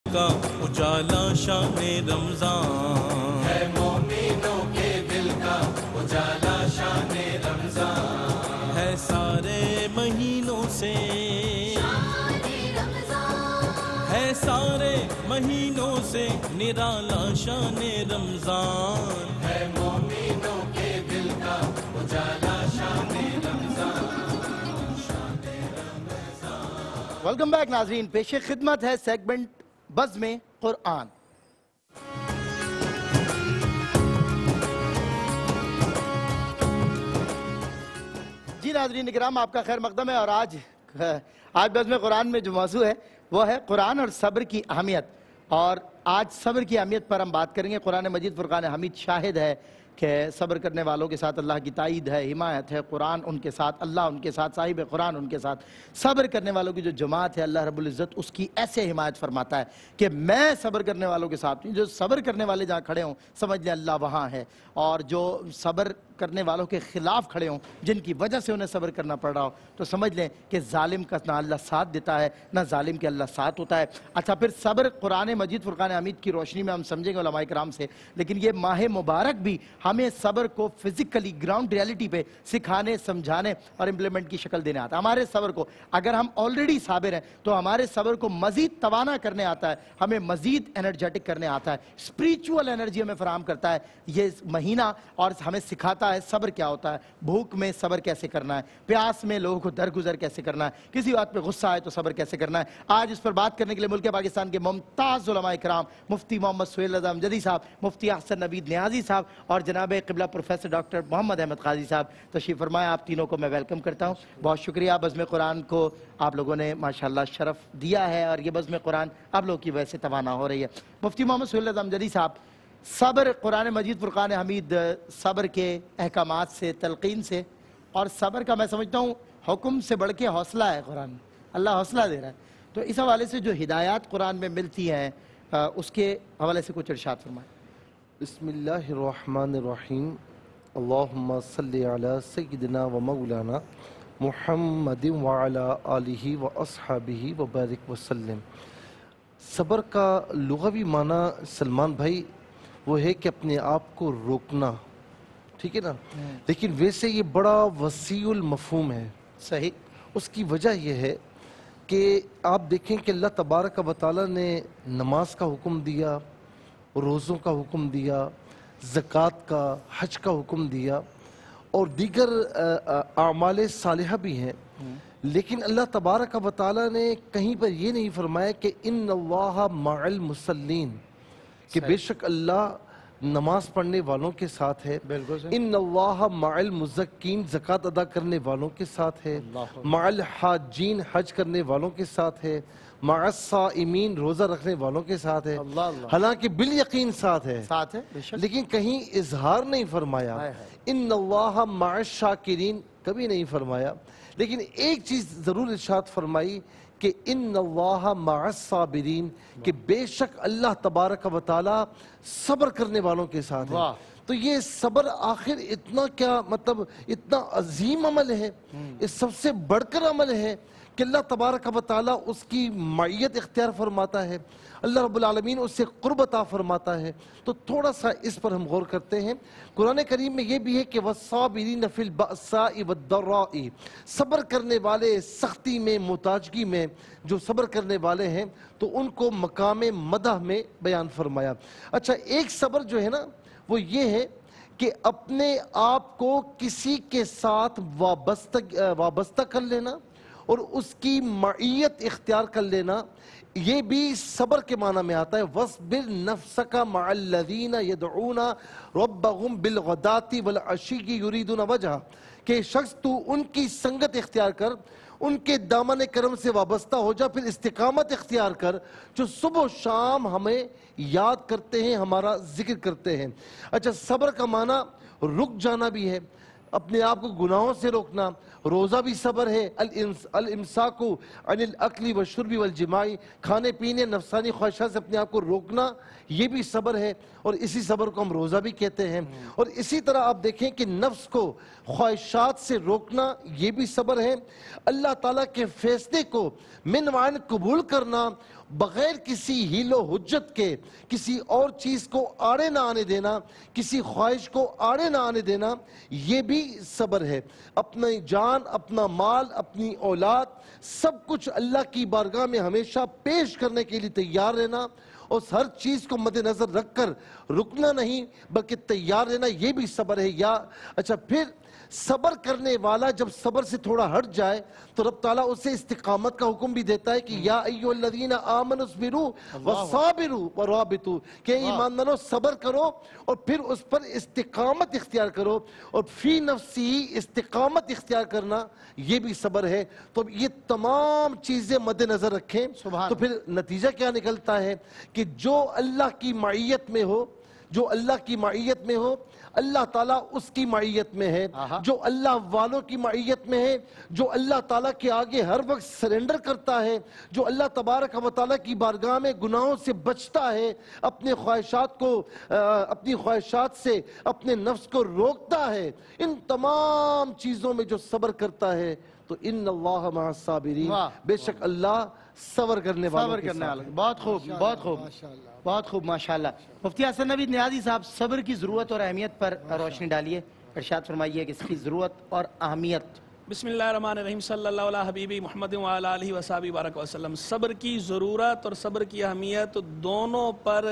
کا اجالا شان رمضان ہے، مومنوں کے دل کا اجالا شان رمضان ہے، سارے مہینوں سے ہے، سارے مہینوں سے نرالا شان رمضان ہے، مومنوں کے دل کا اجالا شان رمضان شان رمضان۔ ویلکم بیک ناظرین، پیش خدمت ہے سیگمنٹ بزم قرآن۔ جی ناظرین اکرام، آپ کا خیر مقدم ہے، اور آج بزم قرآن میں جو موضوع ہے وہ ہے قرآن اور صبر کی اہمیت، اور آج صبر کی اہمیت پر ہم بات کریں گے۔ قرآن مجید فرقان حمید شاہد ہے کہ صبر کرنے والوں کے ساتھ اللہ کی تائید ہے، حمایت ہے، قرآن ان کے ساتھ، اللہ ان کے ساتھ، صاحب قرآن ان کے ساتھ۔ صبر کرنے والوں کی جو جماعت ہے اللہ رب العزت اس کی ایسے حمایت فرماتا ہے کہ میں صبر کرنے والوں کے ساتھ ہوں۔ جو صبر کرنے والے جہاں کھڑے ہوں سمجھ لیں اللہ وہاں ہے، اور جو صبر کرنے والوں کے خلاف کھڑے ہوں جن کی وجہ سے انہیں صبر کرنا پڑ رہا ہو تو سمجھ لیں کہ ظالم کا نہ اللہ ساتھ دیتا ہے نہ ظالم کے اللہ ساتھ ہوتا ہے۔ اچھا، پھر صبر قرآن مجید فرقان حمید کی روشنی میں ہم سمجھیں گے علماء کرام سے، لیکن یہ ماہ مبارک بھی ہمیں صبر کو فزیکلی گراؤنڈ ریالٹی پہ سکھانے، سمجھانے اور امپلیمنٹ کی شکل دینے آتا ہے۔ ہمارے صبر کو، اگر ہم آلریڈی صابر ہیں تو ہمارے صبر کو مزید توانا کرنے آتا ہے، ہمیں مزید انرجیٹک کرنے آتا ہے، اسپریچول انرجی ہمیں فراہم کرتا ہے یہ مہینہ، اور ہمیں سکھاتا ہے صبر کیا ہوتا ہے، بھوک میں صبر کیسے کرنا ہے، پیاس میں لوگوں کو درگزر کیسے کرنا ہے، کسی بات پہ غصہ آئے تو صبر کیسے کرنا ہے۔ آج اس پر بات کرنے کے لیے ملک پاکستان کے ممتاز علماء کرام مفتی محمد سہیل رضا امجدی صاحب، مفتی احسن نوید نیازی صاحب اور جناب قبلہ پروفیسر ڈاکٹر محمد احمد قاضی صاحب تشریف فرمائے۔ آپ تینوں کو میں ویلکم کرتا ہوں، بہت شکریہ۔ بزم قرآن کو آپ لوگوں نے ماشاءاللہ شرف دیا ہے، اور یہ بزم قرآن آپ لوگوں کی وجہ سے توانا ہو رہی ہے۔ مفتی محمد سہیل رضا امجدی صاحب، صبر قرآن مجید فرقان حمید صبر کے احکامات سے، تلقین سے، اور صبر کا میں سمجھتا ہوں حکم سے بڑھ کے حوصلہ ہے قرآن، اللہ حوصلہ دے رہا ہے، تو اس حوالے سے جو ہدایات قرآن میں ملتی ہیں اس کے حوالے سے کچھ ارشاد فرمائیں۔ بسم اللہ الرحمن الرحیم، اللہم صلی علی سیدنا و مولانا محمد وعلی آلہ و اصحابہ وبارک وسلم۔ صبر کا لغوی معنی سلمان بھائی وہ ہے کہ اپنے آپ کو روکنا، ٹھیک ہے نا، لیکن ویسے یہ بڑا وسیع المفہوم ہے۔ صحیح۔ اس کی وجہ یہ ہے کہ آپ دیکھیں کہ اللہ تبارک و تعالیٰ نے نماز کا حکم دیا، روزوں کا حکم دیا، زکوٰۃ کا، حج کا حکم دیا، اور دیگر اعمال صالحہ بھی ہیں، لیکن اللہ تبارک و تعالیٰ نے کہیں پر یہ نہیں فرمایا کہ ان اللہ مع المصلین، کہ بے شک اللہ نماز پڑھنے والوں کے ساتھ ہے، ان اللہ مع المزکین، زکوٰۃ ادا کرنے والوں کے ساتھ ہے، مع الحاجین، حج کرنے والوں کے ساتھ ہے، مع الصائمین، روزہ رکھنے والوں کے ساتھ ہے، حالانکہ بالیقین ساتھ ہے، لیکن کہیں اظہار نہیں فرمایا، ان اللہ مع الشاکرین کبھی نہیں فرمایا، لیکن ایک چیز ضرور ارشاد فرمائی کہ ان اللہ مع الصابرین، کہ بے شک اللہ تبارک و تعالی صبر کرنے والوں کے ساتھ ہے۔ تو یہ صبر آخر اتنا کیا، مطلب اتنا عظیم عمل ہے، اس سب سے بڑھ کر عمل ہے کہ اللہ تبارک و تعالی اس کی معیت اختیار فرماتا ہے، اللہ رب العالمین اس سے قرب عطا فرماتا ہے۔ تو تھوڑا سا اس پر ہم غور کرتے ہیں۔ قرآن کریم میں یہ بھی ہے کہ وَالصَّابِرِينَ فِي الْبَأْسَاءِ وَالضَّرَّاءِ، صبر کرنے والے سختی میں، محتاجگی میں جو صبر کرنے والے ہیں تو ان کو مقام مدح میں بیان فرمایا۔ اچھا، ایک صبر جو ہے نا وہ یہ ہے کہ اپنے آپ کو کسی کے ساتھ وابستہ کر لینا اور اس کی معیت اختیار کر لینا، یہ بھی صبر کے معنی میں آتا ہے۔ وَاصْبِرْ نَفْسَكَ مَعَ الَّذِينَ يَدْعُونَ رَبَّهُمْ بِالْغَدَاةِ وَالْعَشِيِّ يُرِيدُونَ وَجْهَهُ، کہ شخص تو ان کی سنگت اختیار کر، ان کے دامن کرم سے وابستہ ہو جا، پھر استقامت اختیار کر، جو صبح و شام ہمیں یاد کرتے ہیں، ہمارا ذکر کرتے ہیں۔ اچھا، صبر کا معنی رک جانا بھی ہے، اپنے آپ کو گناہوں سے روکنا، روزہ بھی صبر ہے، الامساک عن الاکل والشرب والجماع، کھانے پینے نفسانی خواہشات سے اپنے آپ کو روکنا، یہ بھی صبر ہے، اور اسی صبر کو ہم روزہ بھی کہتے ہیں۔ اور اسی طرح آپ دیکھیں کہ نفس کو خواہشات سے روکنا، یہ بھی صبر ہے۔ اللہ تعالیٰ کے فیصلے کو من وعن قبول کرنا بغیر کسی ہیل و حجت کے کسی اور چیز کو آڑے نہ آنے دینا، کسی خواہش کو آڑے نہ آنے دینا، یہ بھی صبر ہے۔ اپنی جان، اپنا مال، اپنی اولاد، سب کچھ اللہ کی بارگاہ میں ہمیشہ پیش کرنے کے لیے تیار رہنا، اور ہر چیز کو مد نظر رکھ کر رکنا نہیں بلکہ تیار رہنا، یہ بھی صبر ہے۔ اچھا، پھر صبر کرنے والا جب صبر سے تھوڑا ہٹ جائے تو رب تعالیٰ اسے استقامت کا حکم بھی دیتا ہے کہ یا ایھا الذین آمنوا اصبروا وصابروا ورابطوا، کہ ایمان والو صبر کرو اور پھر اس پر استقامت اختیار کرو، اور فی نفسی استقامت اختیار کرنا یہ بھی صبر ہے۔ تو یہ تمام چیزیں مد نظر رکھیں تو پھر نتیجہ کیا نکلتا ہے کہ جو اللہ کی معیت میں ہو، جو اللہ کی معیت میں ہو، اللہ تعالیٰ اس کی معیت میں ہے، جو اللہ والوں کی معیت میں ہے، جو اللہ تعالیٰ کے آگے ہر وقت سرنڈر کرتا ہے، جو اللہ تبارک و تعالیٰ کی بارگاہ میں گناہوں سے بچتا ہے، اپنے خواہشات کو اپنی خواہشات سے اپنے نفس کو روکتا ہے، ان تمام چیزوں میں جو صبر کرتا ہے تو ان اللہ مع الصابرین، بے شک اللہ صبر کرنے والوں کے ساتھ ہے۔ بہت خوب، بہت خوب، بہت خوب، ماشاءاللہ۔ مفتی حسن نوید نیازی صاحب، صبر کی ضرورت اور اہمیت پر روشنی ڈالیے، ارشاد فرمائیے کہ اس کی ضرورت اور اہمیت۔ بسم اللہ الرحمن الرحیم، صلی اللہ علیہ حبیبی محمد وعلی آلہ وصحبہ بارک وسلم۔ صبر کی ضرورت اور صبر کی اہمیت دونوں پر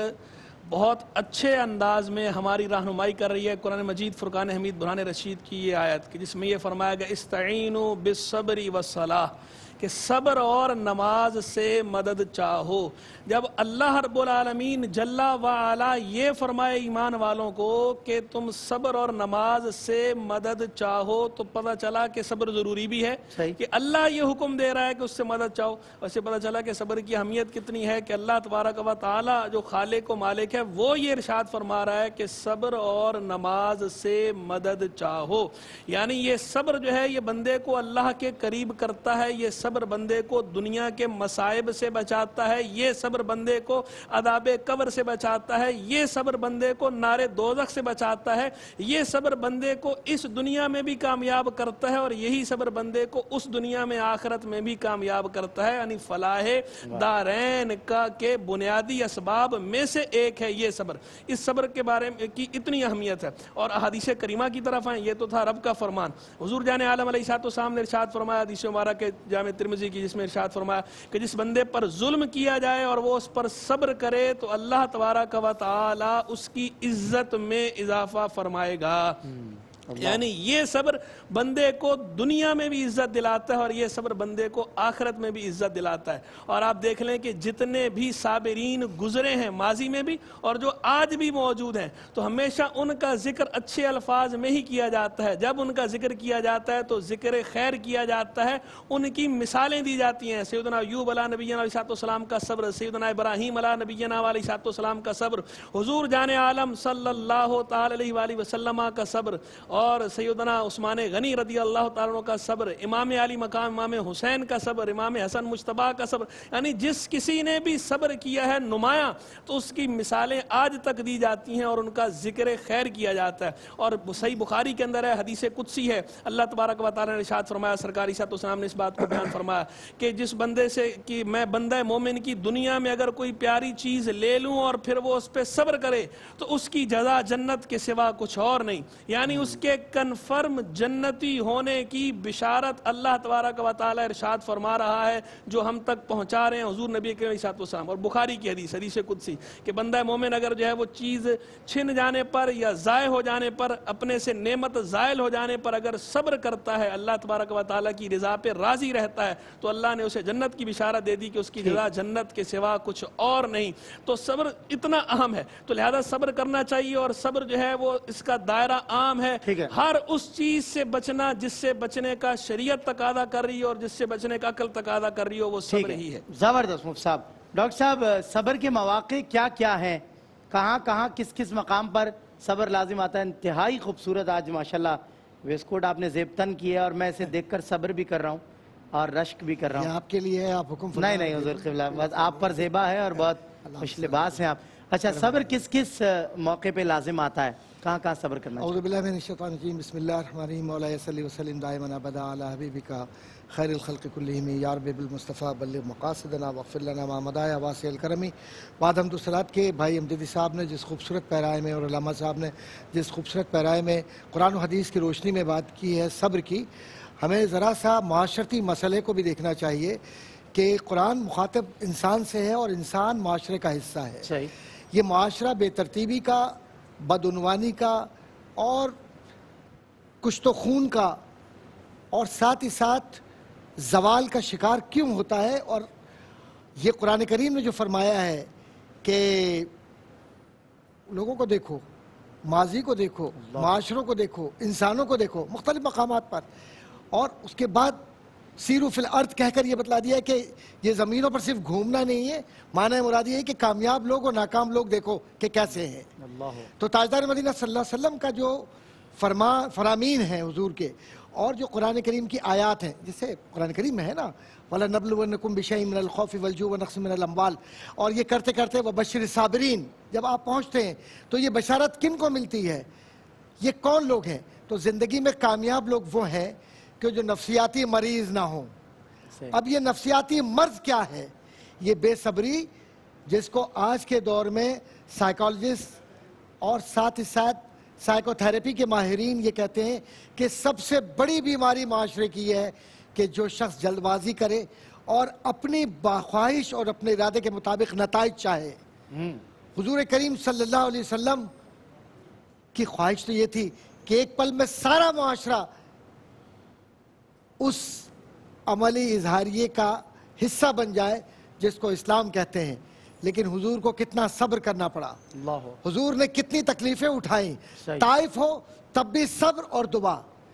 بہت اچھے انداز میں ہماری رہنمائی کر رہی ہے قرآن مجید فرقان حمید برہان رشید کی یہ آیت، جس میں یہ فرمایا گیا استعینوا بالصبر والصلاۃ، کہ صبر اور نماز سے مدد چاہو۔ جب اللہ رب العالمین جل وعلا یہ فرمائے ایمان والوں کو کہ تم صبر اور نماز سے مدد چاہو، تو پتہ چلا کہ صبر ضروری بھی ہے، کہ اللہ یہ حکم دے رہا ہے کہ اس سے مدد چاہو۔ ویسے پتہ چلا کہ صبر کی اہمیت کتنی ہے کہ اللہ تبارک و تعالی جو خالق و مالک ہے وہ یہ ارشاد فرما رہا ہے کہ صبر اور نماز سے مدد چاہو۔ یعنی یہ صبر جو ہے یہ بندے کو اللہ کے قریب کرتا ہے، یہ صبر بندے کو دنیا کے مصائب سے بچاتا ہے، یہ صبر بندے کو عذاب قبر سے بچاتا ہے، یہ صبر بندے کو نار دوزخ سے بچاتا ہے، یہ صبر بندے کو اس دنیا میں بھی کامیاب کرتا ہے، اور یہی صبر بندے کو اس دنیا میں آخرت میں بھی کامیاب کرتا ہے۔ یعنی فلاح دارین کا کے بنیادی اسباب میں سے ایک ہے یہ صبر۔ اس صبر کے بارے میں کی اتنی اہمیت ہے، اور احادیث کریمہ کی طرف آئیں، یہ تو تھا رب کا فرمان۔ حضور جان عالم علیہ الصلوۃ والسلام نے ارشاد فرمایا حدیث مبارک جامع ترمذی کی، جس میں ارشاد فرمایا کہ جس بندے پر ظلم کیا جائے اور وہ اس پر صبر کرے تو اللہ تبارک و تعالی اس کی عزت میں اضافہ فرمائے گا۔ یعنی یہ صبر بندے کو دنیا میں بھی عزت دلاتا ہے، اور یہ صبر بندے کو آخرت میں بھی عزت دلاتا ہے۔ اور آپ دیکھ لیں کہ جتنے بھی صابرین گزرے ہیں ماضی میں بھی اور جو آج بھی موجود ہیں، تو ہمیشہ ان کا ذکر اچھے الفاظ میں ہی کیا جاتا ہے۔ جب ان کا ذکر کیا جاتا ہے تو ذکر خیر کیا جاتا ہے، ان کی مثالیں دی جاتی ہیں۔ سیدنا ایوب علیہ نبینا علیہ السلام کا صبر، سیدنا ابراہیم علیہ نبینا علیہ السلام کا صبر، حضور جان عالم صلی اللہ تعالی علیہ وآلہ وسلم کا صبر، اور سیدنا عثمان غنی رضی اللہ تعالیٰ عنہ کا صبر، امام علی مقام امام حسین کا صبر، امام حسن مجتبیٰ کا صبر، یعنی جس کسی نے بھی صبر کیا ہے نمایاں تو اس کی مثالیں آج تک دی جاتی ہیں اور ان کا ذکر خیر کیا جاتا ہے۔ اور صحیح بخاری کے اندر ہے، حدیث قدسی ہے، اللہ تبارک و تعالیٰ نے ارشاد فرمایا، سرکار عیسیٰ علیہ السلام نے اس بات کو بیان فرمایا کہ جس بندے سے کہ میں بندہ مومن کی دنیا میں اگر کوئی پیاری چیز لے لوں اور پھر وہ اس پہ صبر کرے تو اس کی جزا جنت کے سوا کچھ اور نہیں، یعنی اس کے کنفرم جنتی ہونے کی بشارت اللہ تبارک و تعالی ارشاد فرما رہا ہے، جو ہم تک پہنچا رہے ہیں حضور نبی کریم علیہ السلام۔ اور بخاری کی حدیث قدسی کہ بندہ مومن اگر جو ہے وہ چیز چھن جانے پر یا ضائع ہو جانے پر، اپنے سے نعمت زائل ہو جانے پر اگر صبر کرتا ہے، اللہ تبارک و تعالی کی رضا پہ راضی رہتا ہے، تو اللہ نے اسے جنت کی بشارت دے دی کہ اس کی جزا جنت کے سوا کچھ اور نہیں۔ تو صبر اتنا اہم ہے، تو لہذا صبر کرنا چاہیے، اور صبر جو ہے وہ اس کا دائرہ عام ہے، ہر اس چیز سے بچنا جس سے بچنے کا شریعت تقاضا کر رہی ہے اور جس سے بچنے کا عقل تقاضا کر رہی ہو، وہ صبر ہی ہے۔ زبردست مفتی صاحب۔ ڈاکٹر صاحب، صبر کے مواقع کیا کیا ہیں، کہاں کہاں کس کس مقام پر صبر لازم آتا ہے؟ انتہائی خوبصورت آج ماشاءاللہ ویسٹ کوٹ آپ نے زیبتن کی ہے، اور میں اسے دیکھ کر صبر بھی کر رہا ہوں اور رشک بھی کر رہا ہوں۔ آپ کے لیے ہے، آپ حکم فرمائیں۔ نہیں حضور قبلہ، بس آپ پر زیبا ہے اور بہت خوش لباس ہیں آپ۔ اچھا، صبر کس کس موقع پہ لازم آتا ہے، کہاں کہاں صبر کرنا اعوذ باللہ من الشیطان الرجیم، بسم اللہ الرحمن الرحیم، مولا صلی وسلم دائما ابدا علی حبیبک خیر الخلق کلہم یا رب بالمصطفیٰ بلغ مقاصدنا واغفر لنا ما مضى واسع الکرم۔ بعد حمد و صلوات کے بھائی امجدی صاحب نے جس خوبصورت پیرائے میں اور علامہ صاحب نے جس خوبصورت پیرائے میں قرآن و حدیث کی روشنی میں بات کی ہے صبر کی، ہمیں ذرا سا معاشرتی مسئلے کو بھی دیکھنا چاہیے کہ قرآن مخاطب انسان سے ہے اور انسان معاشرے کا حصہ ہے۔ صحیح۔ یہ معاشرہ بے ترتیبی کا، بدعنوانی کا اور کشت و خون کا اور ساتھ ہی ساتھ زوال کا شکار کیوں ہوتا ہے؟ اور یہ قرآن کریم نے جو فرمایا ہے کہ لوگوں کو دیکھو، ماضی کو دیکھو، معاشروں کو دیکھو، انسانوں کو دیکھو مختلف مقامات پر، اور اس کے بعد سیرو فی الارض کہہ کر یہ بتلا دیا ہے کہ یہ زمینوں پر صرف گھومنا نہیں ہے، معنی مراد یہ ہے کہ کامیاب لوگ اور ناکام لوگ دیکھو کہ کیسے ہیں۔ تو تاجدار مدینہ صلی اللہ علیہ وسلم کا جو فرامین ہیں حضور کے، اور جو قرآن کریم کی آیات ہیں، جسے قرآن کریم میں ہے نا وَلَنَبْلُوَنَّكُمْ بِشَيْءٍ مِّنَ الْخَوْفِ وَالْجُوعِ وَنَقْصٍ مِّنَ الْأَمْوَالِ، اور یہ کرتے کرتے وَبَشِّرِ الصَّابِرِينَ جب آپ پہنچتے ہیں تو یہ بشارت کن کو ملتی ہے؟ یہ کون لوگ ہیں؟ تو زندگی میں کامیاب لوگ وہ ہیں کہ جو نفسیاتی مریض نہ ہوں۔ اب یہ نفسیاتی مرض کیا ہے؟ یہ بے صبری، جس کو آج کے دور میں سائیکالوجسٹ اور ساتھ ہی ساتھ سائیکو تھیراپی کے ماہرین یہ کہتے ہیں کہ سب سے بڑی بیماری معاشرے کی ہے کہ جو شخص جلد بازی کرے اور اپنی باخواہش اور اپنے ارادے کے مطابق نتائج چاہے۔ حضور کریم صلی اللہ علیہ وسلم کی خواہش تو یہ تھی کہ ایک پل میں سارا معاشرہ اس عملی اظہاریے کا حصہ بن جائے جس کو اسلام کہتے ہیں، لیکن حضور کو کتنا صبر کرنا پڑا، حضور نے کتنی تکلیفیں اٹھائیں۔ طائف ہو تب بھی صبر اور دعا،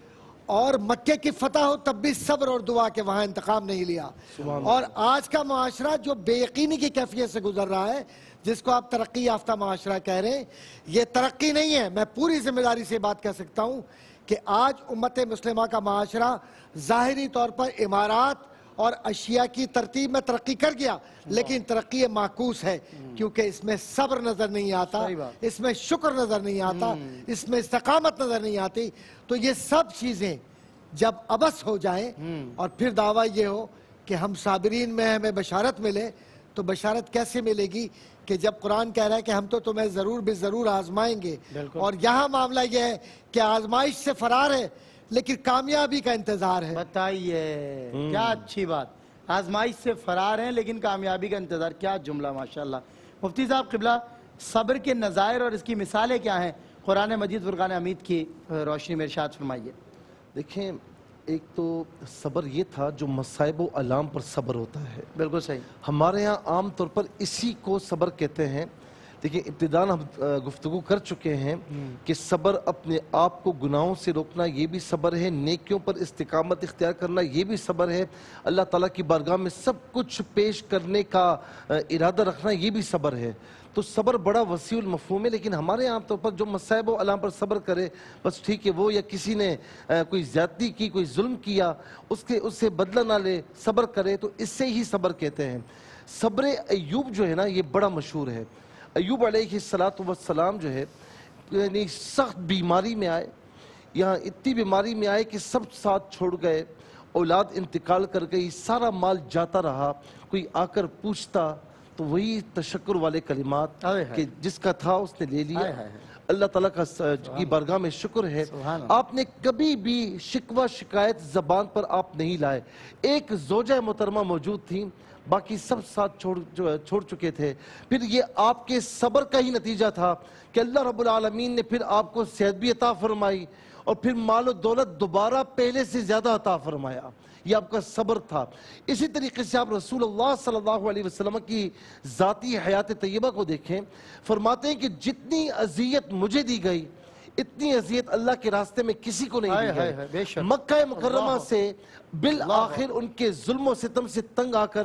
اور مکے کی فتح ہو تب بھی صبر اور دعا کہ وہاں انتقام نہیں لیا۔ اور آج کا معاشرہ جو بے یقینی کی کیفیت سے گزر رہا ہے، جس کو آپ ترقی یافتہ معاشرہ کہہ رہے ہیں، یہ ترقی نہیں ہے۔ میں پوری ذمہ داری سے بات کہہ سکتا ہوں کہ آج امت مسلمہ کا معاشرہ ظاہری طور پر عمارات اور اشیاء کی ترتیب میں ترقی کر گیا، لیکن ترقی معکوس ہے، کیونکہ اس میں صبر نظر نہیں آتا، اس میں شکر نظر نہیں آتا، اس میں استقامت نظر نہیں آتی۔ تو یہ سب چیزیں جب عبث ہو جائیں اور پھر دعویٰ یہ ہو کہ ہم صابرین میں ہمیں بشارت ملے، تو بشارت کیسے ملے گی کہ جب قرآن کہہ رہا ہے کہ ہم تو تمہیں ضرور بے ضرور آزمائیں گے، اور یہاں معاملہ یہ ہے کہ آزمائش سے فرار ہے لیکن کامیابی کا انتظار ہے۔ بتائیے کیا اچھی بات، آزمائش سے فرار ہیں لیکن کامیابی کا انتظار، کیا جملہ ماشاءاللہ۔ مفتی صاحب قبلہ، صبر کے نظائر اور اس کی مثالیں کیا ہیں قرآن مجید فرقان حمید کی روشنی میں ارشاد فرمائیے۔ دیکھیں، ایک تو صبر یہ تھا جو مصائب و علام پر صبر ہوتا ہے۔ بالکل صحیح۔ ہمارے ہاں عام طور پر اسی کو صبر کہتے ہیں۔ دیکھیں، ابتداً ہم گفتگو کر چکے ہیں کہ صبر اپنے آپ کو گناہوں سے روکنا یہ بھی صبر ہے، نیکیوں پر استقامت اختیار کرنا یہ بھی صبر ہے، اللہ تعالیٰ کی بارگاہ میں سب کچھ پیش کرنے کا ارادہ رکھنا یہ بھی صبر ہے۔ تو صبر بڑا وسیع المفہوم ہے، لیکن ہمارے عام طور پر جو مصائب و علام پر صبر کرے بس ٹھیک ہے، وہ یا کسی نے کوئی زیادتی کی، کوئی ظلم کیا، اس سے بدلہ نہ لے، صبر کرے، تو اس سے ہی صبر کہتے ہیں۔ صبر ایوب جو ہے نا یہ بڑا مشہور ہے۔ ایوب علیہ السلام جو ہے یعنی سخت بیماری میں آئے، یہاں اتنی بیماری میں آئے کہ سب ساتھ چھوڑ گئے، اولاد انتقال کر گئی، سارا مال جاتا رہا، کوئی آ کر پوچھتا تو وہی تشکر والے کلمات کہ جس کا تھا اس نے لے لیا۔ اللہ تعالیٰ کی بارگاہ میں شکر ہے، آپ نے کبھی بھی شکوہ شکایت زبان پر آپ نہیں لائے۔ ایک زوجہ محترمہ موجود تھیں، باقی سب ساتھ چھوڑ چکے تھے۔ پھر یہ آپ کے صبر کا ہی نتیجہ تھا کہ اللہ رب العالمین نے پھر آپ کو صحت بھی عطا فرمائی، اور پھر مال و دولت دوبارہ پہلے سے زیادہ عطا فرمایا۔ یہ آپ کا صبر تھا۔ اسی طریقے سے آپ رسول اللہ صلی اللہ علیہ وسلم کی ذاتی حیات طیبہ کو دیکھیں، فرماتے ہیں کہ جتنی اذیت مجھے دی گئی اتنی اذیت اللہ کے راستے میں کسی کو نہیں دی گئی۔ مکہ مکرمہ سے بالآخر ان کے ظلم و ستم سے تنگ آ کر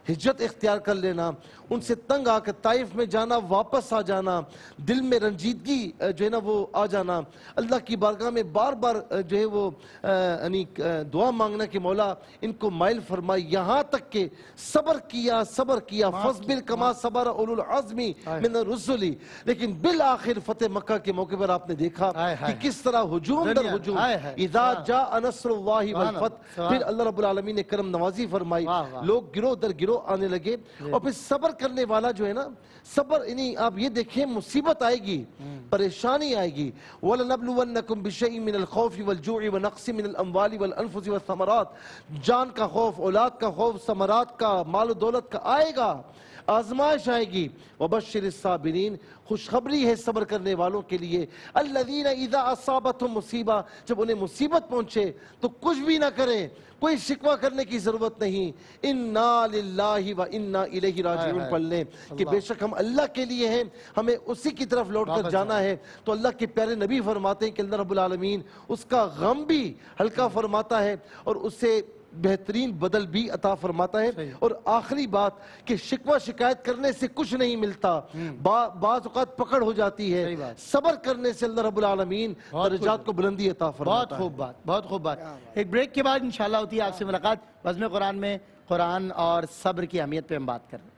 ہجرت اختیار کر لینا، ان سے تنگ آ کر طائف میں جانا، واپس آ جانا، دل میں رنجیدگی جو ہے نا وہ آ جانا، اللہ کی بارگاہ میں بار بار جو ہے وہ یعنی دعا مانگنا کہ مولا ان کو مائل فرمائی، یہاں تک کہ صبر کیا فَاصْبِرْ كَمَا صَبَرَ أُولُو الْعَزْمِ مِنَ الرُّسُلِ، لیکن بالآخر فتح مکہ کے موقع پر آپ نے دیکھا کہ کس طرح ہجوم در ہجوم، اذا جاء نصر اللہ والفتح، پھر اللہ رب العالمین نے کرم نوازی فرمائی، لوگ گروہ در گروہ آنے لگے، اور پھر صبر کرنے والا جو ہے نا، صبر یعنی آپ یہ دیکھیں مصیبت آئے گی، پریشانی آئے گی، وَلَنَبْلُوَنَّكُمْ بِشَيْءٍ مِّنَ الْخَوْفِ وَالْجُوعِ وَنَقْصٍ مِّنَ الْأَمْوَالِ وَالْأَنفُسِ وَالثَّمَرَاتِ، جان کا خوف، اولاد کا خوف، ثمرات کا، مال و دولت کا آئے گا، آزمائش آئے گی، وَبَشِّرِ الصَّابِرِينَ، خوشخبری ہے صبر کرنے والوں کے لیے، الَّذِينَ إِذَا أَصَابَتْهُمْ مصیبہ، جب انہیں مصیبت پہنچے تو کچھ بھی نہ کریں، کوئی شکوہ کرنے کی ضرورت نہیں، اِنَّا لِلَّهِ وَإِنَّا إِلَيْهِ رَاجِعُونَ پڑھ لیں کہ بے شک ہم اللہ کے لیے ہیں، ہمیں اسی کی طرف لوٹ کر جانا ہے۔ تو اللہ کے پیارے نبی فرماتے ہیں کہ اللہ رب العالمین اس کا غم بھی ہلکا فرماتا ہے اور اسے بہترین بدل بھی عطا فرماتا ہے۔ اور آخری بات کہ شکوہ شکایت کرنے سے کچھ نہیں ملتا، بعض اوقات پکڑ ہو جاتی ہے، صبر کرنے سے اللہ رب العالمین درجات کو بلندی عطا فرماتا ہے۔ بہت خوب بات۔ ایک بریک کے بعد انشاءاللہ ہوتی ہے آپ سے ملاقات بزم قرآن میں، قرآن اور صبر کی اہمیت پہ ہم بات کر رہے ہیں۔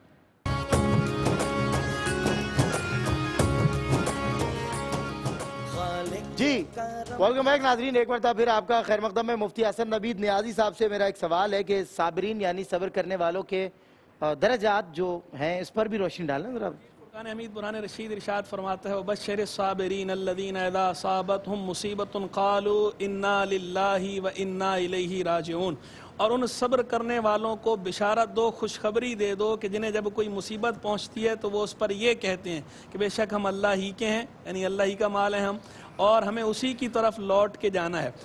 جی ویلکم بیک ناظرین، ایک مرتبہ پھر آپ کا خیر مقدم ہے۔ مفتی حسن نوید نیازی صاحب سے میرا ایک سوال ہے کہ صابرین یعنی صبر کرنے والوں کے درجات جو ہیں اس پر بھی روشنی ڈالنا ذرا۔ فرقان حمید برہان رشید ارشاد فرماتا ہے وَبَشِّرِ الصَّابِرِينَ الَّذِينَ إِذَا أَصَابَتْهُمْ مُصِيبَةٌ قَالُوا إِنَّا لِلَّهِ وَإِنَّا إِلَيْهِ رَاجِعُونَ، اور ان صبر کرنے والوں کو بشارت دو، خوشخبری دے دو کہ جنہیں جب کوئی مصیبت پہنچتی ہے تو وہ اس پر یہ کہتے ہیں کہ بے شک ہم اللہ ہی کے ہیں، یعنی اللہ ہی کا مال ہے ہم، اور ہمیں اسی کی طرف لوٹ کے جانا ہے۔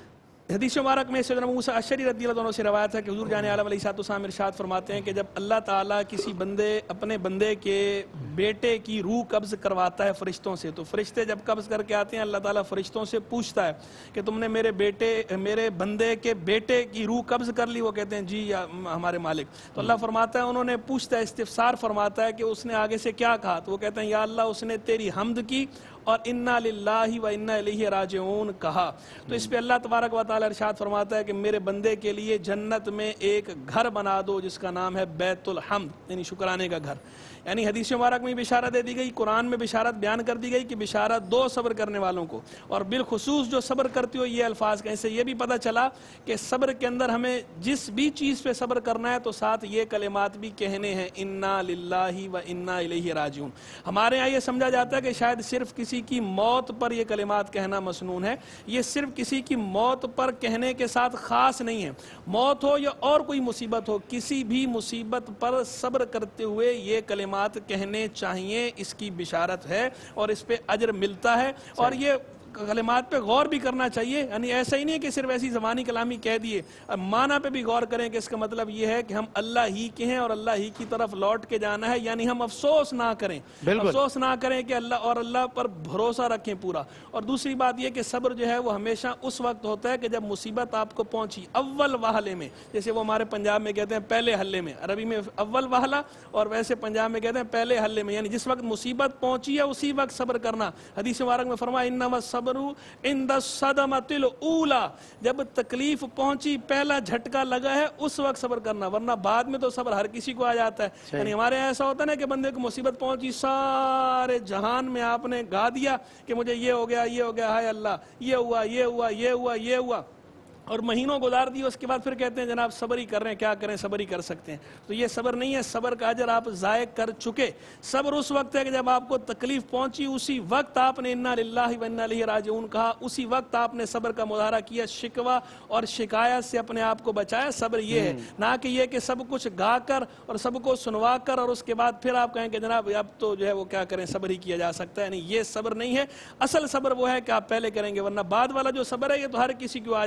حدیث مبارک میں سیدنا موسیٰ اشعری رضی اللہ عنہ سے روایت ہے کہ حضور جان عالم علیہ السلام ارشاد فرماتے ہیں کہ جب اللہ تعالیٰ کسی اپنے بندے کے بیٹے کی روح قبض کرواتا ہے فرشتوں سے، تو فرشتے جب قبض کر کے آتے ہیں اللہ تعالیٰ فرشتوں سے پوچھتا ہے کہ تم نے میرے بندے کے بیٹے کی روح قبض کر لی؟ وہ کہتے ہیں جی یا ہمارے مالک۔ تو اللہ فرماتا ہے انہوں نے پوچھتا ہے، استفسار فرماتا ہے کہ اس نے آگے سے کیا کہا؟ تو وہ کہتے ہیں یا اللہ اس نے تیری حمد کی اور انا للہ و انا الیہ راجعون کہا۔ تو اس پہ اللہ تبارک و تعالی ارشاد فرماتا ہے کہ میرے بندے کے لیے جنت میں ایک گھر بنا دو جس کا نام ہے بیت الحمد، یعنی شکرانے کا گھر۔ یعنی حدیث مبارک میں بشارت دے دی گئی، قرآن میں بشارت بیان کر دی گئی کہ بشارت دو صبر کرنے والوں کو، اور بالخصوص جو صبر کرتے ہو یہ الفاظ کہیں سے یہ بھی پتہ چلا کہ صبر کے اندر ہمیں جس بھی چیز پہ صبر کرنا ہے تو ساتھ یہ کلمات بھی کہنے ہیں، انا للہ و انا الیہ راجعون۔ ہمارے یہاں یہ سمجھا جاتا ہے کہ شاید صرف کسی کی موت پر یہ کلمات کہنا مسنون ہے، یہ صرف کسی کی موت پر کہنے کے ساتھ خاص نہیں ہے، موت ہو یا اور کوئی مصیبت ہو، کسی بھی مصیبت پر صبر کرتے ہوئے یہ کلمات کہنے چاہیے، اس کی بشارت ہے اور اس پہ اجر ملتا ہے، اور یہ کلمات پہ غور بھی کرنا چاہیے، یعنی ایسا ہی نہیں کہ صرف ایسی زبانی کلامی کہہ دیے، معنی پہ بھی غور کریں کہ اس کا مطلب یہ ہے کہ ہم اللہ ہی کے ہیں اور اللہ ہی کی طرف لوٹ کے جانا ہے، یعنی ہم افسوس نہ کریں، افسوس نہ کریں کہ اللہ پر بھروسہ رکھیں پورا۔ اور دوسری بات یہ کہ صبر جو ہے وہ ہمیشہ اس وقت ہوتا ہے کہ جب مصیبت آپ کو پہنچی اول وہلے میں، جیسے وہ ہمارے پنجاب میں کہتے ہیں پہلے حلے میں، عربی میں اول وہلہ اور ویسے پنجاب میں کہتے ہیں پہلے حلے میں، یعنی جس وقت مصیبت پہنچی ہے اسی وقت صبر کرنا۔ حدیث مبارک میں فرمایا انما الصبر عند الصدمۃ الاولی، جب تکلیف پہنچی پہلا جھٹکا لگا ہے اس وقت صبر کرنا، ورنہ بعد میں تو صبر ہر کسی کو آ جاتا ہے۔ یعنی ہمارے ایسا ہوتا ہے نا کہ بندے کو مصیبت پہنچی سارے جہان میں آپ نے گا دیا کہ مجھے یہ ہو گیا ہائے اللہ، یہ ہوا یہ ہوا یہ ہوا یہ ہوا، اور مہینوں گزار دی، اس کے بعد پھر کہتے ہیں جناب صبر ہی کر رہے ہیں، کیا کریں صبر ہی کر سکتے ہیں۔ تو یہ صبر نہیں ہے، صبر کا اجر آپ ضائع کر چکے۔ صبر اس وقت ہے کہ جب آپ کو تکلیف پہنچی اسی وقت آپ نے انا للہ و انا الیہ راجعون کہا، اسی وقت آپ نے صبر کا مظاہرہ کیا، شکوہ اور شکایت سے اپنے آپ کو بچایا۔ صبر یہ ہے، نہ کہ یہ کہ سب کچھ گا کر اور سب کو سنوا کر اور اس کے بعد پھر آپ کہیں کہ جناب اب تو جو ہے وہ کیا کریں، صبر ہی کیا جا سکتا ہے۔ یعنی یہ صبر نہیں ہے، اصل صبر وہ ہے کہ آپ پہلے کریں گے، ورنہ بعد والا جو صبر ہے یہ تو ہر کسی کو آ جاتا ہے،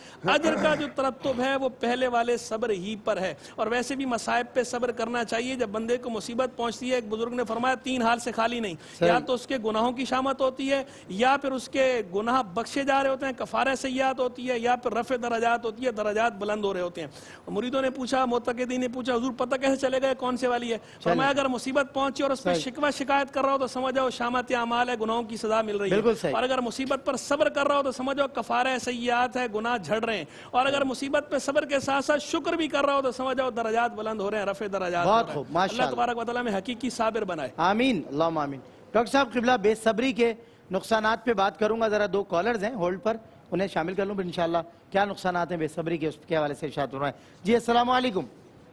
اجر کا جو ترتب ہے وہ پہلے والے صبر ہی پر ہے. اور ویسے بھی مصائب پہ صبر کرنا چاہیے. جب بندے کو مصیبت پہنچتی ہے, ایک بزرگ نے فرمایا 3 حال سے خالی نہیں, یا تو اس کے گناہوں کی شامت ہوتی ہے, یا پھر اس کے گناہ بخشے جا رہے ہوتے ہیں, کفارہ سیئات ہوتی ہے, یا پھر رفع درجات ہوتی ہے, درجات بلند ہو رہے ہوتے ہیں. مریدوں نے پوچھا, معتقدین نے پوچھا, حضور پتہ کیسے چلے گا کون سے والی ہے؟ فرمایا اگر مصیبت پہنچی اور اس پہ شکوہ شکایت کر رہا ہو تو سمجھ جاؤ شامت اعمال ہے, گناہوں کی سزا مل رہی ہے. اور اگر مصیبت پر صبر کر رہا ہو تو سمجھ جاؤ کفارہ سیئات ہے, گناہ جھڑ رہے ہیں. اور اگر مصیبت پہ صبر کے ساتھ ساتھ شکر بھی کر رہا ہو تو سمجھ جاؤ درجات بلند ہو رہے ہیں, رفع درجات. بہت خوب, ماشاءاللہ. اللہ تبارک و تعالیٰ میں حقیقی صابر بنائے. آمین, اللہم آمین. ڈاکٹر صاحب قبلہ, بے صبری کے نقصانات پہ بات کروں گا. ذرا 2 کالرز ہیں ہولڈ پر, انہیں شامل کر لوں پھر انشاءاللہ کیا نقصانات ہیں بے صبری کے, اس کے حوالے سے ارشاد فرمائیں. جی السلام علیکم.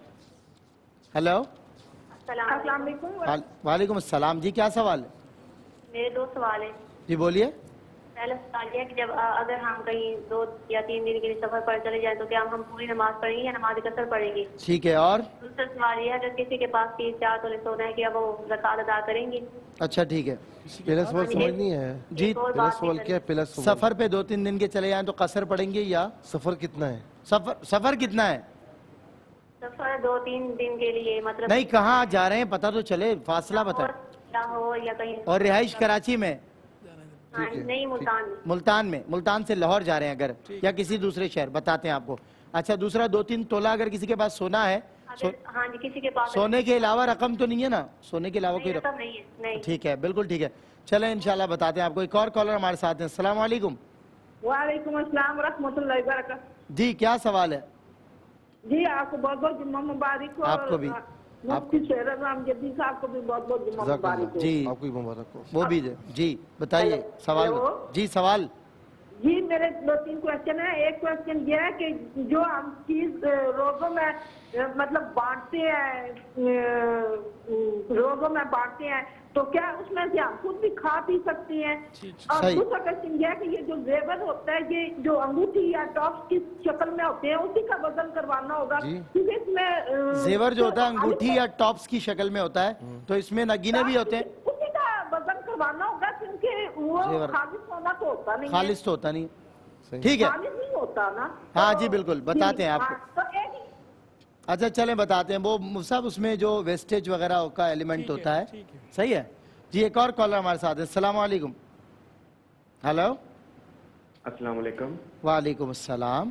ہیلو, السلام علیکم. وعلیکم السلام. جی کیا سوال ہے؟ میرے 2 سوال ہیں. جی بولیے. پہلا سوال یہ ہے کہ جب اگر ہم کہیں 2 یا 3 دن کے لیے سفر پر چلے جائیں تو کیا ہم پوری نماز پڑھیں گے یا نماز قصر پڑھیں گے؟ ٹھیک ہے. اور دوسرا سوال یہ ہے اگر کسی کے پاس 3-4 تولے سونا ہے کیا وہ زکوٰۃ ادا کریں گے؟ اچھا ٹھیک ہے. پہلا سوال سمجھ نہیں ہے. جی پہلا سوال کیا ہے؟ پہلا سوال سفر پہ 2-3 دن کے چلے جائیں تو قصر پڑیں گے یا سفر کتنا ہے؟ سفر کتنا ہے؟ سفر 2-3 دن کے لیے, مطلب نہیں, کہاں جا رہے ہیں پتہ تو چلے, فاصلہ بتائیں. لاہور یا کہیں اور رہائش کراچی میں؟ نہیں, ملتان میں. ملتان میں. ملتان سے لاہور جا رہے ہیں اگر, یا کسی دوسرے شہر, بتاتے ہیں آپ کو. اچھا, دوسرا 2-3 تولہ اگر کسی کے پاس سونا ہے, ہاں جی, کسی کے پاس سونے کے علاوہ رقم تو نہیں ہے نا؟ سونے کے علاوہ کوئی رقم نہیں ہے. نہیں. ٹھیک ہے, بالکل ٹھیک ہے. چلیں انشاءاللہ بتاتے ہیں آپ کو. ایک اور کالر ہمارے ساتھ ہیں. السلام علیکم. وعلیکم السلام ورحمۃ اللہ وبرکاتہ. جی کیا سوال ہے؟ جی آپ کو بہت بہت جمعہ مبارک ہو. آپ کو بھی. مفتی شیر اعظم جدی صاحب کو بھی بہت بہت جمعہ مبارک ہو. جی آپ کو بھی مبارک ہو. وہ بھی جی بتائیے سوال. جی سوال. جی میرے 2-3 کوشچن ہیں. ایک کوشچن یہ ہے کہ جو ہم چیز روزوں میں مطلب بانٹتے ہیں, روزوں میں بانٹتے ہیں تو کیا اس میں سے ہم خود بھی کھا پی سکتے ہیں؟ اور دوسرا کوشچن یہ ہے کہ یہ جو زیور ہوتا ہے, یہ جو انگوٹھی یا ٹاپس کی شکل میں ہوتے ہیں, اسی کا وزن کروانا ہوگا کیونکہ اس میں زیور جو ہوتا ہے انگوٹھی یا ٹاپس کی شکل میں ہوتا ہے, تو اس میں نگینے بھی ہوتے ہیں, اسی کا وزن کروانا ہوگا کیونکہ وہ خالص ہونا تو ہوتا نہیں, خالص تو ہوتا نہیں. ٹھیک ہے, خالص نہیں ہوتا نا. ہاں جی بالکل, بتاتے ہیں آپ کو. اچھا چلیں بتاتے ہیں. وہ صاحب اس میں جو ویسٹیج وغیرہ کا ایلیمنٹ ہوتا ہے, صحیح ہے. جی ایک اور کالر ہمارے ساتھ ہے. السلام علیکم. ہیلو. السلام علیکم. وعلیکم السلام.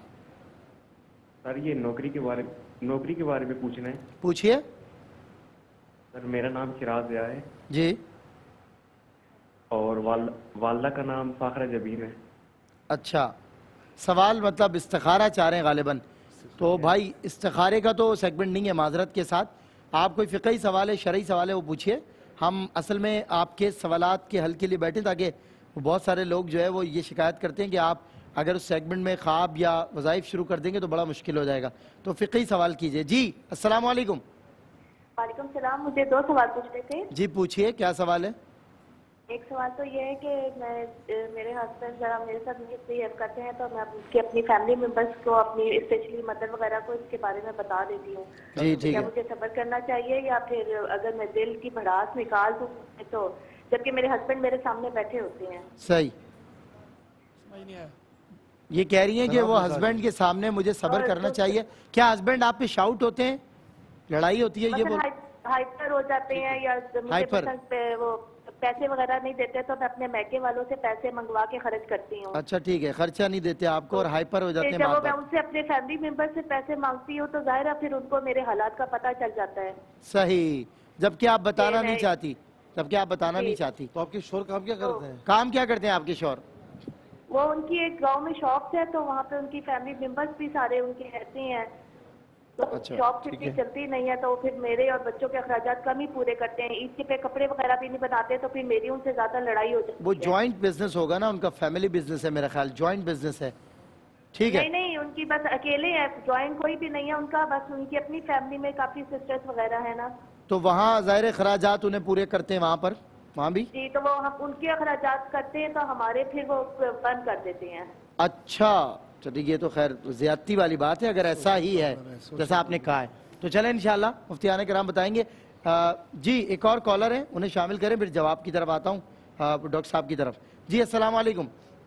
سر یہ نوکری کے بارے میں پوچھنا ہے. پوچھئے. سر میرا نام شراز ضیاء ہے. جی. اور والدہ کا نام فاخرہ جبین ہے. اچھا, سوال مطلب استخارہ چاہ رہے ہیں غالباً. تو بھائی استخارے کا تو سیگمنٹ نہیں ہے, معذرت کے ساتھ. آپ کوئی فقہی سوال ہے, شرعی سوال ہے, وہ پوچھئے. ہم اصل میں آپ کے سوالات کے حل کے لیے بیٹھے, تاکہ بہت سارے لوگ جو ہے وہ یہ شکایت کرتے ہیں کہ آپ اگر اس سیگمنٹ میں خواب یا وظائف شروع کر دیں گے تو بڑا مشکل ہو جائے گا. تو فقہی سوال کیجئے. جی السلام علیکم. وعلیکم السلام. مجھے 2 سوال پوچھنے تھے. جی پوچھئے, کیا سوال ہے؟ ایک سوال تو یہ ہے کہ میرے ہسبینڈ ذرا میرے ساتھ ہیلپ کرتے ہیں, تو میں اپنی فیملی ممبرس کو, اپنی اسپیشلی مدر وغیرہ کو اس کے بارے میں بتا دیتی ہوں. کیا مجھے صبر کرنا چاہیے, یا پھر اگر میں دل کی بھڑاس نکال دوں تو, جبکہ میرے ہسبینڈ میرے سامنے بیٹھے ہوتے ہیں. صحیح. یہ کہہ رہی ہیں کہ وہ ہسبینڈ کے سامنے مجھے صبر کرنا چاہیے. کیا ہسبینڈ آپ پہ شاؤٹ ہوتے ہیں, لڑائی ہوتی ہے, یہ بول ہائپر ہو جاتے ہیں, یا مجھے وہ پیسے وغیرہ نہیں دیتے تو میں اپنے میکے والوں سے پیسے منگوا کے خرچ کرتی ہوں. اچھا ٹھیک ہے, خرچہ نہیں دیتے آپ کو اور ہائپر ہو جاتے ہیں. جب میں ان سے اپنے فیملی ممبر سے پیسے مانگتی ہوں تو ظاہر ہے پھر ان کو میرے حالات کا پتہ چل جاتا ہے. صحیح, جبکہ آپ بتانا نہیں چاہتی. تو آپ کے شوہر کام کیا کرتے ہیں؟ کام کیا کرتے ہیں آپ کے شوہر؟ وہ ان کی ایک گاؤں میں شاپس ہے, تو وہاں پہ ان کی فیملی ممبرس بھی سارے ان کے رہتے ہیں. شاپ کتنی چلتی نہیں ہے تو پھر میرے اور بچوں کے اخراجات کم ہی پورے کرتے ہیں. عید کے پہ کپڑے وغیرہ بھی نہیں بناتے, تو پھر میری ان سے زیادہ لڑائی ہو جاتی ہے. وہ جوائنٹ بزنس ہوگا نا ان کا, فیملی بزنس ہے میرا خیال, جوائنٹ بزنس ہے. ٹھیک ہے. نہیں, ان کی بس اکیلے ہیں, جوائنٹ کوئی بھی نہیں ہے ان کا, بس ان کی اپنی فیملی میں کافی سسٹرز وغیرہ ہے نا. تو وہاں ظاہر اخراجات انہیں پورے کرتے ہیں وہاں پر, وہاں بھی. جی, تو وہ ہم ان کے اخراجات کرتے ہیں تو ہمارے پھر وہ بند کر دیتے ہیں. اچھا چلیے, یہ تو خیر زیادتی والی بات ہے اگر ایسا ہی ہے جیسا آپ نے کہا ہے. تو چلیں انشاءاللہ مفتیان کرام بتائیں گے. جی ایک اور کالر ہیں, انہیں شامل کریں, پھر جواب کی طرف آتا ہوں ڈاکٹر صاحب کی طرف. جی السلام علیکم.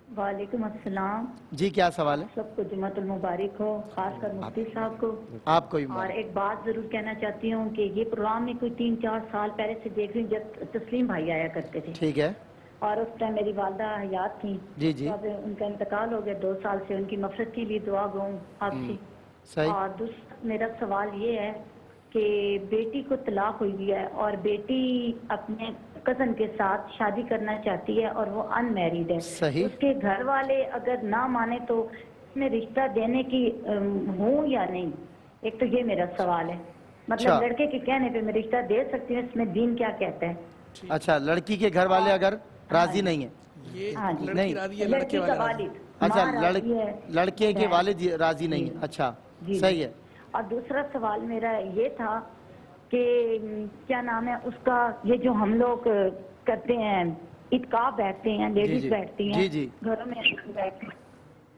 وعلیکم السلام جی کیا سوال ہے؟ سب کو جمعۃ المبارک ہو، خاص کر مفتی صاحب کو. آپ کو بھی اور مبارک. ایک بات ضرور کہنا چاہتی ہوں کہ یہ پروگرام میں کوئی 3-4 سال پہلے سے دیکھ رہی ہوں جب تسلیم بھائی آیا کرتے تھے، ٹھیک ہے. اور اس ٹائم میری والدہ حیات تھیں. جی جی تو اب ان کا انتقال ہو گیا 2 سال سے. ان کی مغفرت کے لیے دعا گو آپ سے. صحیح. اور دوسرا میرا سوال یہ ہے کہ بیٹی کو طلاق ہوئی ہے اور بیٹی اپنے کزن کے ساتھ شادی کرنا چاہتی ہے اور وہ ان میریڈ ہے. صحیح. اس کے گھر والے اگر نہ مانے تو اس میں رشتہ دینے کی ہوں یا نہیں؟ ایک تو یہ میرا سوال ہے. مطلب لڑکے کے کہنے پہ میں رشتہ دے سکتی ہوں، اس میں دین کیا کہتا ہے؟ اچھا لڑکی کے گھر والے اگر راضی نہیں ہیں؟ نہیں، لڑکی کا والد. اچھا لڑکے کے والد راضی نہیں ہیں. اچھا صحیح ہے. اور دوسرا سوال میرا یہ تھا کہ کیا نام ہے اس کا، یہ جو ہم لوگ کرتے ہیں اتکاف بیٹھتے ہیں، لیڈیز بیٹھتی ہیں گھروں میں بیٹھتے ہیں،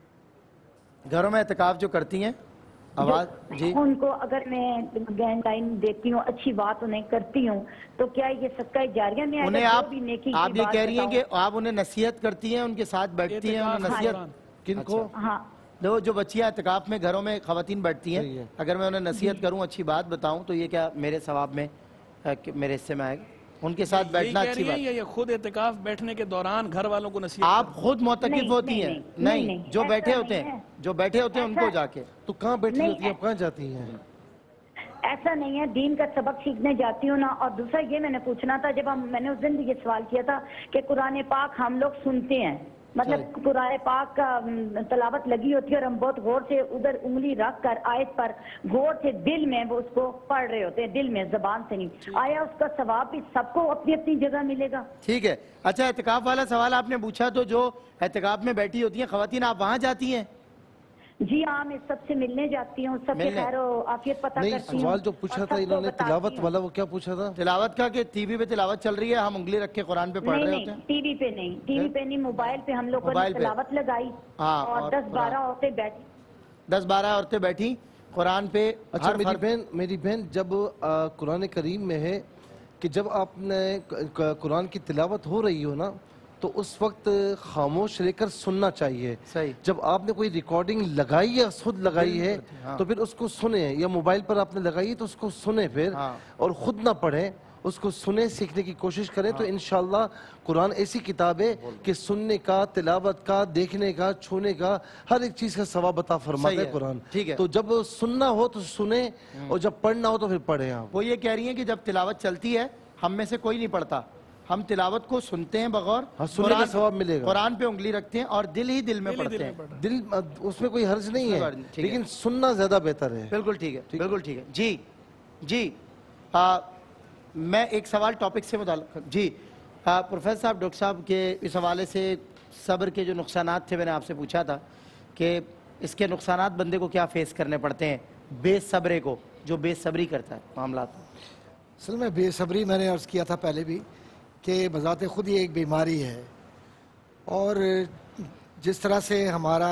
گھروں میں اعتکاف جو کرتی ہیں آواز جی ان کو اگر میں گینڈ ٹائم دیتی ہوں، اچھی بات انہیں کرتی ہوں، تو کیا یہ صدقہ جاریہ میں انہیں آپ یہ کہہ رہی ہیں کہ آپ انہیں نصیحت کرتی ہیں، ان کے ساتھ بیٹھتی ہیں انہیں نصیحت کن کو؟ ہاں جو بچیاں اعتکاف میں گھروں میں خواتین بیٹھتی ہیں، اگر میں انہیں نصیحت کروں، اچھی بات بتاؤں، تو یہ کیا میرے ثواب میں میرے حصے میں آئے گا؟ ان کے ساتھ بیٹھنا اچھی بات. یہ خود اعتکاف بیٹھنے کے دوران گھر والوں کو نصیحت آپ خود معتکف ہوتی ہیں؟ نہیں، جو بیٹھے ہوتے ہیں ان کو جا کے. تو کہاں بیٹھی ہوتی ہیں، کہاں جاتی ہیں؟ ایسا نہیں ہے، دین کا سبق سیکھنے جاتی ہوں نا. اور دوسرا یہ میں نے پوچھنا تھا، جب میں نے اس دن بھی یہ سوال کیا تھا کہ قرآن پاک ہم لوگ سنتے ہیں، مطلب قرآن پاک کا تلاوت لگی ہوتی ہے اور ہم بہت غور سے ادھر انگلی رکھ کر آیت پر غور سے دل میں وہ اس کو پڑھ رہے ہوتے ہیں، دل میں، زبان سے نہیں. آیا اس کا ثواب بھی سب کو اپنی اپنی جگہ ملے گا؟ ٹھیک ہے. اچھا اعتکاف والا سوال آپ نے پوچھا، تو جو اعتکاف میں بیٹھی ہوتی ہیں خواتین، آپ وہاں جاتی ہیں؟ جی ہاں، میں سب سے ملنے جاتی ہوں، سب کے خیر و عافیت پتہ کرتی ہوں. سوال جو پوچھا تھا انہوں نے تلاوت والا، وہ کیا پوچھا تھا؟ تلاوت کا کہ ٹی وی پہ تلاوت چل رہی ہے، ہم انگلی رکھ کے قرآن پہ پڑھ رہے ہوتے ہیں؟ ٹی وی پہ نہیں، موبائل پہ ہم لوگوں نے تلاوت لگائی اور 10-12 عورتیں بیٹھی. 10-12 عورتیں بیٹھی قرآن پہ. اچھا میری بہن، جب قرآن کریم میں ہے کہ جب آپ نے قرآن کی تلاوت ہو رہی ہو نا، تو اس وقت خاموش رہ کر سننا چاہیے. جب آپ نے کوئی ریکارڈنگ لگائی یا خود لگائی ہے تو پھر اس کو سنیں، یا موبائل پر آپ نے لگائی تو اس کو سنیں پھر، اور خود نہ پڑھیں، اس کو سنیں، سیکھنے کی کوشش کریں. تو انشاءاللہ قرآن ایسی کتاب ہے کہ سننے کا، تلاوت کا، دیکھنے کا، چھونے کا، ہر ایک چیز کا ثواب عطا فرماتا ہے قرآن. تو جب سننا ہو تو سنیں، اور جب پڑھنا ہو تو پھر پڑھیں. آپ وہ یہ کہہ رہی ہیں کہ جب تلاوت چلتی ہے ہم میں سے کوئی نہیں پڑھتا، ہم تلاوت کو سنتے ہیں بغور، سننے کا ثواب ملے گا. قرآن پہ انگلی رکھتے ہیں اور دل ہی دل میں پڑھتے ہیں. دل اس میں کوئی حرج نہیں ہے، لیکن سننا زیادہ بہتر ہے. بالکل ٹھیک ہے، بالکل ٹھیک ہے. جی میں ایک سوال ٹاپک سے متعلق. جی پروفیسر صاحب، ڈاکٹر صاحب کے اس حوالے سے صبر کے جو نقصانات تھے، میں نے آپ سے پوچھا تھا کہ اس کے نقصانات بندے کو کیا فیس کرنے پڑتے ہیں، بے صبرے کو، جو بے صبری کرتا ہے معاملات. اصل میں بے صبری میں نے عرض کیا تھا پہلے بھی کہ بذات خود یہ ایک بیماری ہے، اور جس طرح سے ہمارا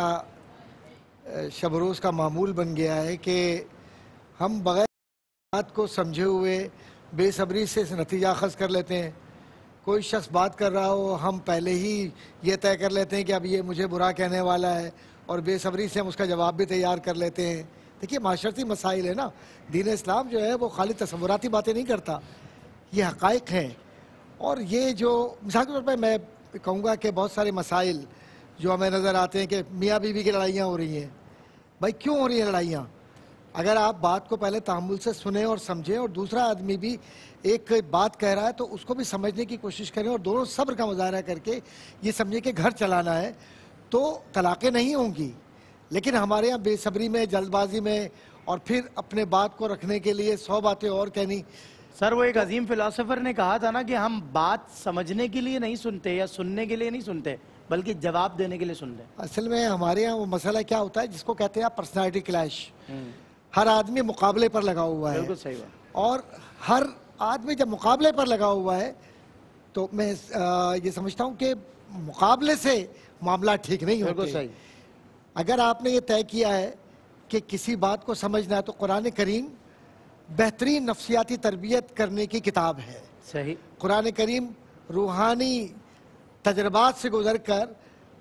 شب روز کا معمول بن گیا ہے کہ ہم بغیر بات کو سمجھے ہوئے بے صبری سے نتیجہ اخذ کر لیتے ہیں. کوئی شخص بات کر رہا ہو، ہم پہلے ہی یہ طے کر لیتے ہیں کہ اب یہ مجھے برا کہنے والا ہے، اور بے صبری سے ہم اس کا جواب بھی تیار کر لیتے ہیں. دیکھیے معاشرتی مسائل ہے نا، دین اسلام جو ہے وہ خالی تصوراتی باتیں نہیں کرتا، یہ حقائق ہیں. اور یہ جو مثال کے طور پہ میں کہوں گا کہ بہت سارے مسائل جو ہمیں نظر آتے ہیں کہ میاں بیوی کی لڑائیاں ہو رہی ہیں. بھائی کیوں ہو رہی ہیں لڑائیاں؟ اگر آپ بات کو پہلے تحمل سے سنیں اور سمجھیں، اور دوسرا آدمی بھی ایک بات کہہ رہا ہے تو اس کو بھی سمجھنے کی کوشش کریں، اور دونوں صبر کا مظاہرہ کر کے یہ سمجھیں کہ گھر چلانا ہے، تو طلاقیں نہیں ہوں گی. لیکن ہمارے یہاں بے صبری میں، جلد بازی میں، اور پھر اپنے بات کو رکھنے کے لیے 100 باتیں اور کہنی. سر وہ ایک عظیم فلاسفر نے کہا تھا نا کہ ہم بات سمجھنے کے لیے نہیں سنتے یا سننے کے لیے نہیں سنتے، بلکہ جواب دینے کے لیے سنتے. اصل میں ہمارے یہاں وہ مسئلہ کیا ہوتا ہے جس کو کہتے ہیں پرسنالٹی کلیش. ہر آدمی مقابلے پر لگا ہوا ہے. بالکل صحیح بات. اور ہر آدمی جب مقابلے پر لگا ہوا ہے تو میں یہ سمجھتا ہوں کہ مقابلے سے معاملہ ٹھیک نہیں ہوتے. بالکل صحیح. اگر آپ نے یہ طے کیا ہے کہ کسی بات کو سمجھنا ہے تو قرآن کریم بہترین نفسیاتی تربیت کرنے کی کتاب ہے. صحیح. قرآن کریم روحانی تجربات سے گزر کر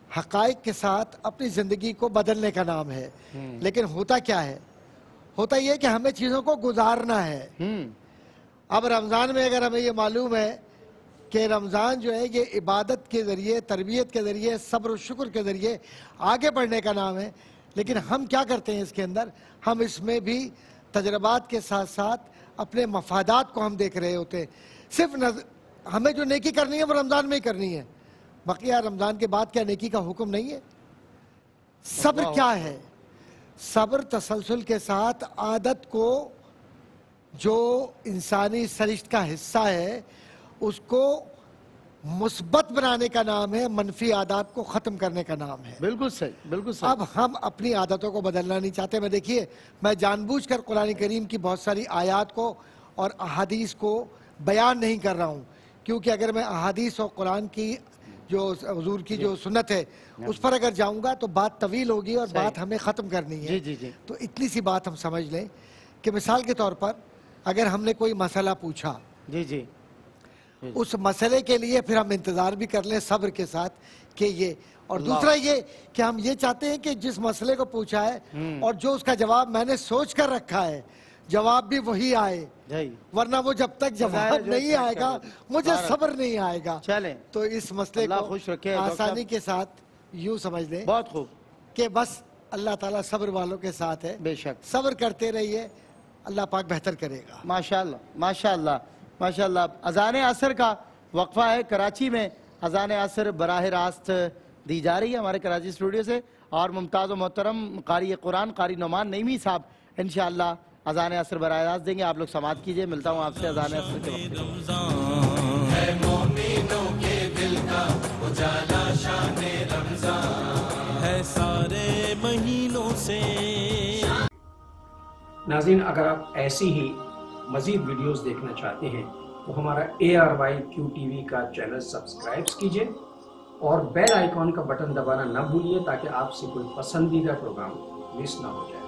حقائق کے ساتھ اپنی زندگی کو بدلنے کا نام ہے. لیکن ہوتا کیا ہے؟ ہوتا یہ کہ ہمیں چیزوں کو گزارنا ہے. اب رمضان میں اگر ہمیں یہ معلوم ہے کہ رمضان جو ہے یہ عبادت کے ذریعے، تربیت کے ذریعے، صبر و شکر کے ذریعے آگے بڑھنے کا نام ہے، لیکن ہم کیا کرتے ہیں اس کے اندر؟ ہم اس میں بھی تجربات کے ساتھ ساتھ اپنے مفادات کو ہم دیکھ رہے ہوتے ہیں. صرف ہمیں جو نیکی کرنی ہے وہ رمضان میں ہی کرنی ہے. بقیہ رمضان کے بعد کیا نیکی کا حکم نہیں ہے؟ صبر کیا ہے؟ صبر تسلسل کے ساتھ عادت کو، جو انسانی سرشت کا حصہ ہے، اس کو مثبت بنانے کا نام ہے، منفی عادات کو ختم کرنے کا نام ہے. بالکل صحیح، بالکل صحیح. اب ہم اپنی عادتوں کو بدلنا نہیں چاہتے. میں دیکھیے، میں جان بوجھ کر قرآن کریم کی بہت ساری آیات کو اور احادیث کو بیان نہیں کر رہا ہوں، کیونکہ اگر میں احادیث اور قرآن کی جو حضور کی جو سنت ہے اس پر اگر جاؤں گا تو بات طویل ہوگی اور بات ہمیں ختم کرنی ہے. تو اتنی سی بات ہم سمجھ لیں کہ مثال کے طور پر اگر ہم نے کوئی مسئلہ پوچھا، اس مسئلے کے لیے پھر ہم انتظار بھی کر لیں صبر کے ساتھ کہ یہ، اور دوسرا یہ کہ ہم یہ چاہتے ہیں کہ جس مسئلے کو پوچھا ہے اور جو اس کا جواب میں نے سوچ کر رکھا ہے، جواب بھی وہی آئے، ورنہ وہ جب تک جواب نہیں آئے گا مجھے صبر نہیں آئے گا. تو اس مسئلے کو آسانی کے ساتھ یوں سمجھ لیں بہت خوب کہ بس اللہ تعالیٰ صبر والوں کے ساتھ ہے. بے شک صبر کرتے رہیے، اللہ پاک بہتر کرے گا. ماشاءاللہ ماشاءاللہ ماشاءاللہ. اذان عصر کا وقفہ ہے کراچی میں. اذان عصر براہ راست دی جا رہی ہے ہمارے کراچی اسٹوڈیو سے، اور ممتاز و محترم قاری قرآن قاری نعمان نعیمی صاحب انشاءاللہ اذان عصر براہ راست دیں گے. آپ لوگ سماعت کیجئے. ملتا ہوں آپ سے اذان عصر کے وقت. رمضان ہے مومنوں کے دل کا اجالا، شان رمضان ہے سارے مہینوں سے. ناظرین، اگر آپ ایسی ہی مزید ویڈیوز دیکھنا چاہتے ہیں تو ہمارا ARYQTV کا چینل سبسکرائب کیجئے اور بیل آئیکن کا بٹن دبانا نہ بھولیے تاکہ آپ سے کوئی پسندیدہ پروگرام مس نہ ہو جائے.